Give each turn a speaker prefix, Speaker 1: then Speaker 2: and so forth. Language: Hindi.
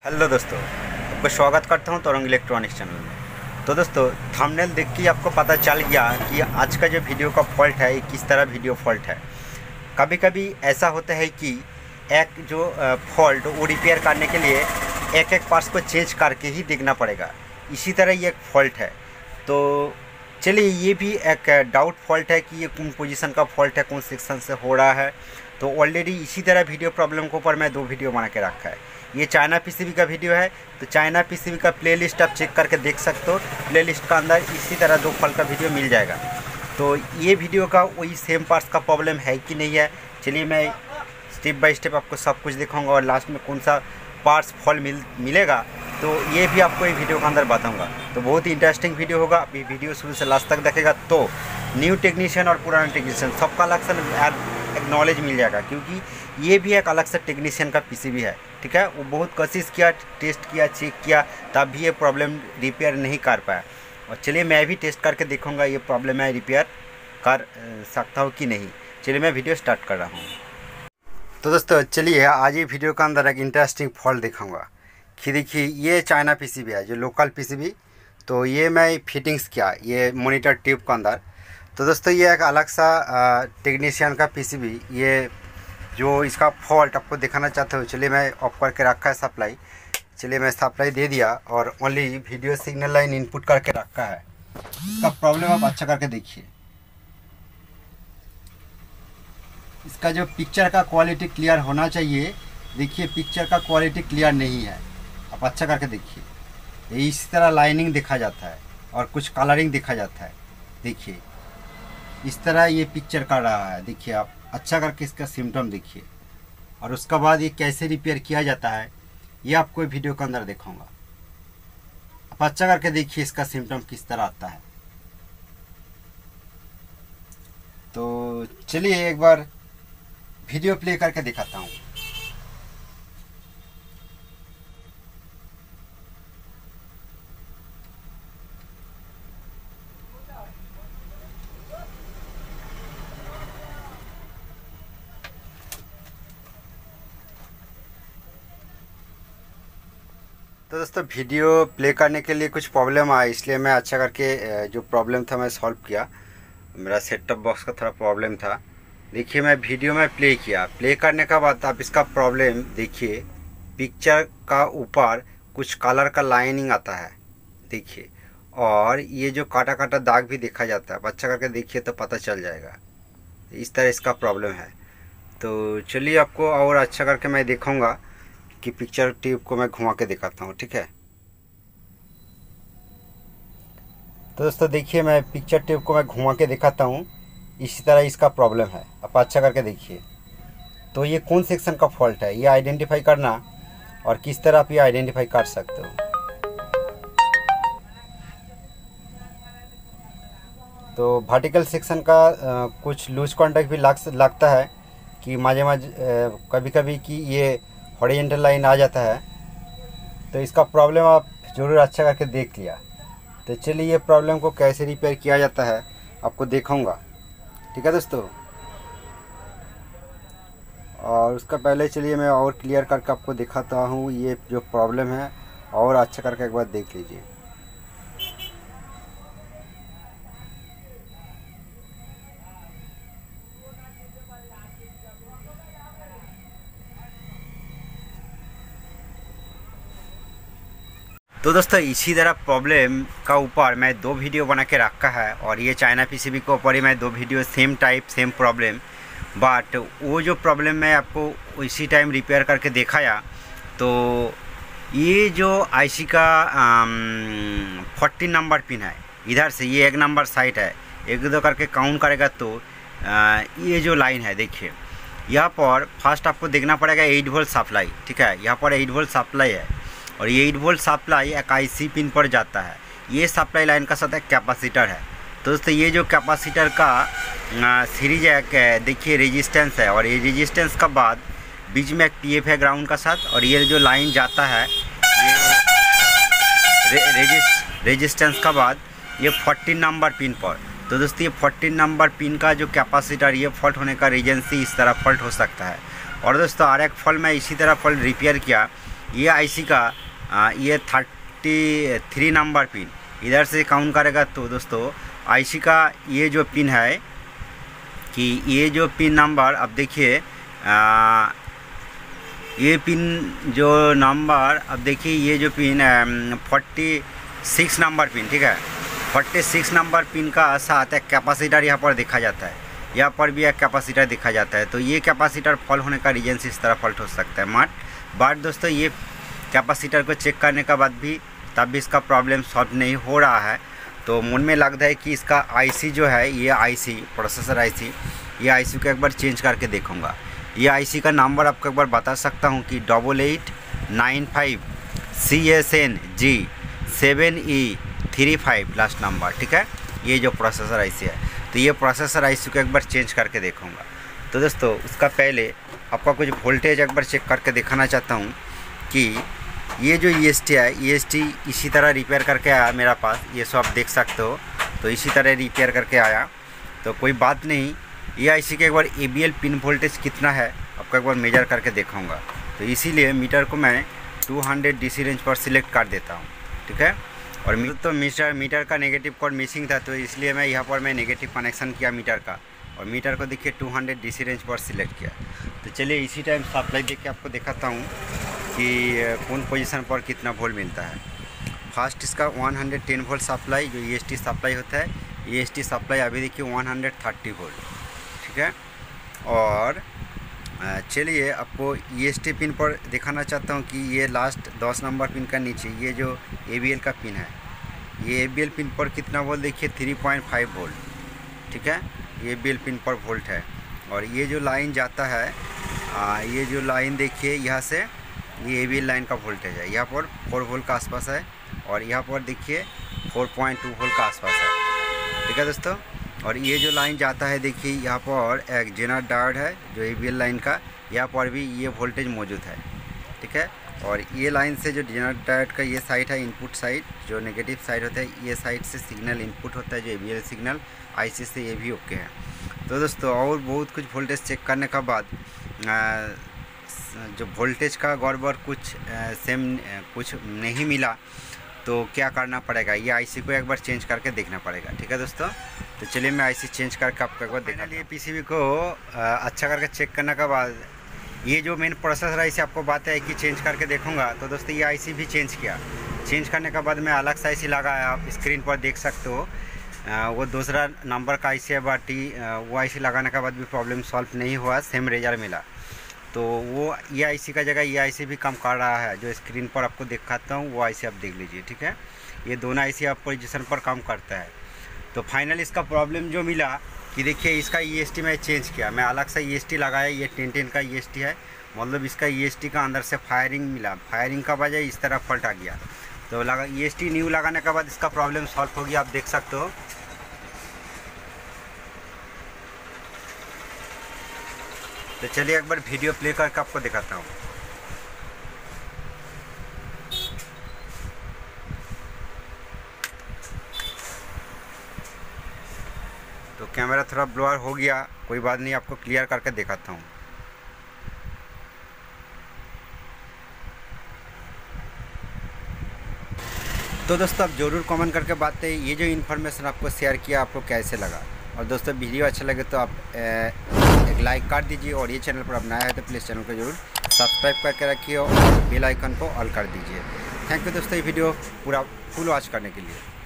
Speaker 1: हेलो दोस्तों, आपका स्वागत करता हूं तोरंग इलेक्ट्रॉनिक्स चैनल में। तो दोस्तों, थंबनेल देख के आपको पता चल गया कि आज का जो वीडियो का फॉल्ट है ये किस तरह वीडियो फॉल्ट है। कभी कभी ऐसा होता है कि एक जो फॉल्ट वो रिपेयर करने के लिए एक एक पार्ट्स को चेंज करके ही देखना पड़ेगा। इसी तरह ये एक फॉल्ट है। तो चलिए, ये भी एक डाउट फॉल्ट है कि ये कौन पोजीशन का फॉल्ट है, कौन सेक्शन से हो रहा है। तो ऑलरेडी इसी तरह वीडियो प्रॉब्लम के ऊपर मैं 2 वीडियो बना के रखा है। ये चाइना पीसीबी का वीडियो है, तो चाइना पीसीबी का प्लेलिस्ट आप चेक करके देख सकते हो। प्लेलिस्ट का अंदर इसी तरह 2 फॉल्ट का वीडियो मिल जाएगा। तो ये वीडियो का वही सेम पार्ट्स का प्रॉब्लम है कि नहीं है, चलिए मैं स्टेप बाय स्टेप आपको सब कुछ दिखाऊंगा और लास्ट में कौन सा पार्ट्स फॉल्ट मिलेगा तो ये भी आपको ये वीडियो के अंदर बताऊंगा। तो बहुत ही इंटरेस्टिंग वीडियो होगा। अभी वीडियो शुरू से लास्ट तक देखेगा तो न्यू टेक्नीशियन और पुराना टेक्नीशियन सबका अलग से एक नॉलेज मिल जाएगा, क्योंकि ये भी एक अलग से टेक्नीशियन का पीसीबी है। ठीक है, वो बहुत कोशिश किया, टेस्ट किया, चेक किया, तब भी ये प्रॉब्लम रिपेयर नहीं कर पाया। और चलिए मैं भी टेस्ट करके देखूंगा ये प्रॉब्लम मैं रिपेयर कर सकता हूँ कि नहीं। चलिए मैं वीडियो स्टार्ट कर रहा हूँ। तो दोस्तों चलिए, आज ये वीडियो के अंदर एक इंटरेस्टिंग फॉल्ट दिखाऊंगा कि देखिए ये चाइना पीसीबी है, जो लोकल पीसीबी। तो ये मैं फिटिंग्स किया ये मॉनिटर ट्यूब के अंदर। तो दोस्तों ये एक अलग सा टेक्नीशियन का पीसीबी, ये जो इसका फॉल्ट आपको दिखाना चाहता हूँ। चलिए मैं ऑफ करके रखा है सप्लाई। चलिए मैं सप्लाई दे दिया और only video signal line input करके रखा है। इसका प्रॉब्लम आप अच्छा करके देखिए। इसका जो पिक्चर का क्वालिटी क्लियर होना चाहिए, देखिए पिक्चर का क्वालिटी क्लियर नहीं है। आप अच्छा करके देखिए, इस तरह लाइनिंग देखा जाता है और कुछ कलरिंग देखा जाता है। देखिए इस तरह ये पिक्चर कर रहा है। देखिए आप अच्छा करके इसका सिम्टम देखिए, और उसके बाद ये कैसे रिपेयर किया जाता है ये आपको वीडियो के अंदर दिखाऊंगा। आप अच्छा करके देखिए इसका सिम्टम किस तरह आता है। तो चलिए एक बार वीडियो प्ले करके दिखाता हूँ। तो दोस्तों वीडियो प्ले करने के लिए कुछ प्रॉब्लम आया, इसलिए मैं अच्छा करके जो प्रॉब्लम था मैं सॉल्व किया। मेरा सेट टॉप बॉक्स का थोड़ा प्रॉब्लम था। देखिए मैं वीडियो में प्ले किया, प्ले करने का बाद आप इसका प्रॉब्लम देखिए। पिक्चर का ऊपर कुछ कलर का लाइनिंग आता है देखिए, और ये जो काटा काटा दाग भी देखा जाता है। अच्छा करके देखिए तो पता चल जाएगा, इस तरह इसका प्रॉब्लम है। तो चलिए आपको और अच्छा करके मैं दिखाऊँगा कि पिक्चर ट्यूब को मैं घुमा के दिखाता हूँ। ठीक है, तो दोस्तों देखिए मैं पिक्चर ट्यूब को मैं घुमा के दिखाता हूँ। इसी तरह इसका प्रॉब्लम है, आप अच्छा करके देखिए। तो ये कौन सेक्शन का फॉल्ट है ये आइडेंटिफाई करना, और किस तरह आप ये आइडेंटिफाई कर सकते हो। तो वर्टिकल सेक्शन का कुछ लूज कॉन्टैक्ट भी लगता है कि माझे माझे कभी कभी कि ये हॉरिजॉन्टल लाइन आ जाता है। तो इसका प्रॉब्लम आप ज़रूर अच्छा करके देख लिया। तो चलिए ये प्रॉब्लम को कैसे रिपेयर किया जाता है आपको दिखाऊंगा। ठीक है दोस्तों, और उसका पहले चलिए मैं और क्लियर करके आपको दिखाता हूँ ये जो प्रॉब्लम है, और अच्छा करके एक बार देख लीजिए। तो दोस्तों इसी तरह प्रॉब्लम का ऊपर मैं 2 वीडियो बना के रखा है, और ये चाइना पीसीबी के ऊपर ही मैं 2 video same type same problem, but वो जो प्रॉब्लम मैं आपको इसी टाइम रिपेयर करके दिखाया। तो ये जो आईसी का 14 नंबर पिन है, इधर से ये 1 नंबर साइट है, 1-2 करके काउंट करेगा तो ये जो लाइन है देखिए, यहाँ पर फर्स्ट आपको देखना पड़ेगा 8 वोल्ट सप्लाई। ठीक है, यहाँ पर 8 वोल्ट सप्लाई है, और ये 8 वोल्ट सप्लाई एक आईसी पिन पर जाता है। ये सप्लाई लाइन का साथ एक कैपेसिटर है। तो दोस्तों ये जो कैपेसिटर का सीरीज है, देखिए रेजिस्टेंस है, और ये रेजिस्टेंस का बाद बीच में एक पीएफ है ग्राउंड का साथ, और ये जो लाइन जाता है ये रेजिस्टेंस का बाद ये 14 नंबर पिन पर। तो दोस्तों ये 14 नंबर पिन का जो कैपेसिटर, ये फॉल्ट होने का रीजन से इस तरह फॉल्ट हो सकता है। और दोस्तों और एक फॉल्ट मैं इसी तरह फॉल्ट रिपेयर किया ये आईसी का ये 33 नंबर पिन इधर से काउंट करेगा। तो दोस्तों आईसी का ये जो पिन है कि ये जो पिन नंबर अब देखिए, ये पिन जो नंबर अब देखिए, ये जो पिन 46 नंबर पिन, ठीक है, 46 नंबर पिन का साथ एक कैपेसिटर यहाँ पर देखा जाता है, यहाँ पर भी एक कैपेसिटर देखा जाता है। तो ये कैपेसिटर फॉल्ट होने का रीजन से इस तरह फॉल्ट हो सकता है। बट दोस्तों ये कैपेसिटर को चेक करने के बाद भी तब भी इसका प्रॉब्लम सॉल्व नहीं हो रहा है। तो मन में लगता है कि इसका आईसी जो है, ये आईसी प्रोसेसर आईसी, ये आईसी को एक बार चेंज करके देखूँगा। ये आईसी का नंबर आपको एक बार बता सकता हूँ कि 8895 CSNG7E35 लास्ट नंबर, ठीक है, ये जो प्रोसेसर आईसी है। तो ये प्रोसेसर आईसी को एक बार चेंज करके देखूँगा। तो दोस्तों उसका पहले आपका कुछ वोल्टेज एक बार चेक करके दिखाना चाहता हूँ कि ये जो EST है, EST इसी तरह रिपेयर करके आया मेरा पास, ये सब आप देख सकते हो। तो इसी तरह रिपेयर करके आया, तो कोई बात नहीं। ये आईसी के एक बार ABL पिन वोल्टेज कितना है आपको एक बार मेजर करके दिखाऊंगा। तो इसीलिए मीटर को मैं 200 DC रेंज पर सिलेक्ट कर देता हूँ, ठीक है। और तो मीटर का नेगेटिव कॉर्ड मिसिंग था, तो इसलिए मैं यहाँ पर नेगेटिव कनेक्शन किया मीटर का, और मीटर को देखिए 200 DC रेंज पर सिलेक्ट किया। तो चलिए इसी टाइम सप्लाई देख के आपको दिखाता हूँ कि कौन पोजीशन पर कितना वोल्ट मिलता है। फर्स्ट इसका 110 वोल्ट सप्लाई जो EST सप्लाई होता है, EST सप्लाई अभी देखिए 130 वोल्ट, ठीक है। और चलिए आपको EST पिन पर दिखाना चाहता हूँ कि ये लास्ट 10 नंबर पिन का नीचे ये जो ABL का पिन है, ये ABL पिन पर कितना वोल्ट देखिए 3.5 वोल्ट, ठीक है, ये ABL पिन पर वोल्ट है। और ये जो लाइन जाता है, ये जो लाइन देखिए यहाँ से, ये ABL लाइन का वोल्टेज है, यहाँ पर 4 वोल्ट का आसपास है, और यहाँ पर देखिए 4.2 वोल्ट का आसपास है, ठीक है दोस्तों। और ये जो लाइन जाता है देखिए, यहाँ पर एक जेनर डायोड है जो ABL लाइन का, यहाँ पर भी ये वोल्टेज मौजूद है, ठीक है। और ये लाइन से जो जेनर डायोड का ये साइड है, इनपुट साइड जो नेगेटिव साइड होता है, ये साइड से सिग्नल इनपुट होता है जो ABL सिग्नल, आईसी से ये भी ओके है। तो दोस्तों और बहुत कुछ वोल्टेज चेक करने के बाद जो वोल्टेज का गड़बड़ कुछ कुछ नहीं मिला, तो क्या करना पड़ेगा, ये आईसी को एक बार चेंज करके देखना पड़ेगा, ठीक है दोस्तों। तो चलिए मैं आईसी चेंज करके आपको एक बार देखा। लिए पीसीबी को अच्छा करके चेक करने के बाद ये जो मेन प्रोसेसर आईसी आपको बात है कि चेंज करके देखूंगा। तो दोस्तों ये आईसी भी चेंज किया, चेंज करने के बाद मैं अलग सा आईसी लगाया, आप स्क्रीन पर देख सकते हो। वो दूसरा नंबर का आईसी है, बट वो आईसी लगाने के बाद भी प्रॉब्लम सॉल्व नहीं हुआ, सेम रिजल्ट मिला। तो वो ये आईसी का जगह ये आईसी भी काम कर रहा है, जो स्क्रीन पर आपको दिखाता हूँ वो आईसी आप देख लीजिए, ठीक है। ये दोनों आईसी आप पोजीशन पर काम करता है। तो फाइनल इसका प्रॉब्लम जो मिला कि देखिए इसका EST मैं चेंज किया, मैं अलग से EST लगाया, ये 1010 का EST है, मतलब इसका EST का अंदर से फायरिंग मिला, फायरिंग का वजह इस तरह फॉल्ट आ गया। तो लगा EST न्यू लगाने के बाद इसका प्रॉब्लम सॉल्व हो गया, आप देख सकते हो। तो चलिए एक बार वीडियो प्ले करके आपको दिखाता हूँ। तो कैमरा थोड़ा ब्लर हो गया, कोई बात नहीं, आपको क्लियर करके दिखाता हूँ। तो दोस्तों आप ज़रूर कमेंट करके बताइए ये जो इन्फॉर्मेशन आपको शेयर किया आपको कैसे लगा। और दोस्तों वीडियो अच्छा लगे तो आप एक लाइक कर दीजिए, और ये चैनल पर आप नया है तो प्लीज़ चैनल को जरूर सब्सक्राइब करके रखिए और बेल आइकन को ऑल कर दीजिए। थैंक यू दोस्तों ये वीडियो पूरा फुल वॉच करने के लिए।